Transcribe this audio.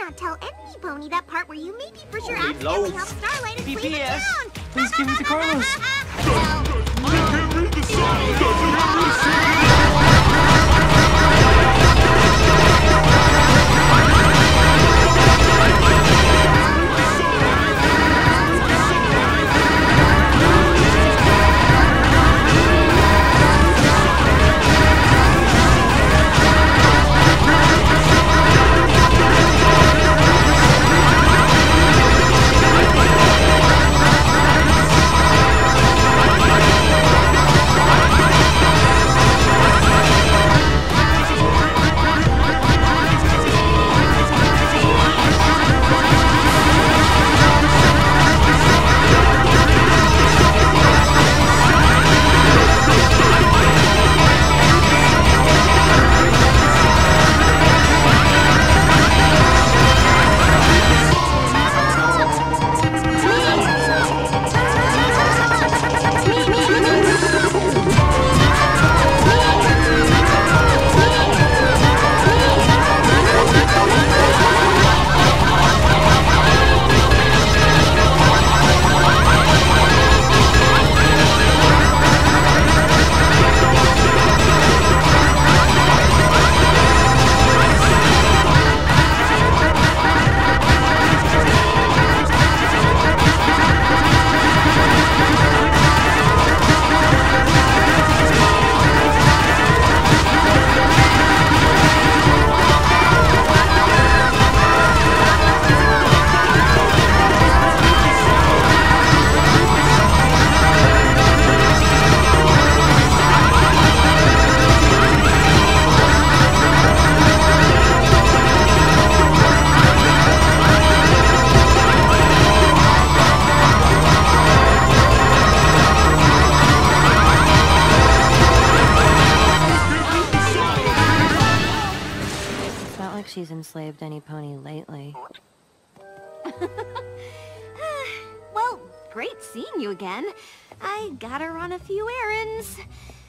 not tell any pony that part where you maybe for sure accidentally help Starlight and clean the town. Please give it to Carlos. Can't read the sign. She's enslaved any pony lately. Well, great seeing you again. I gotta run a few errands.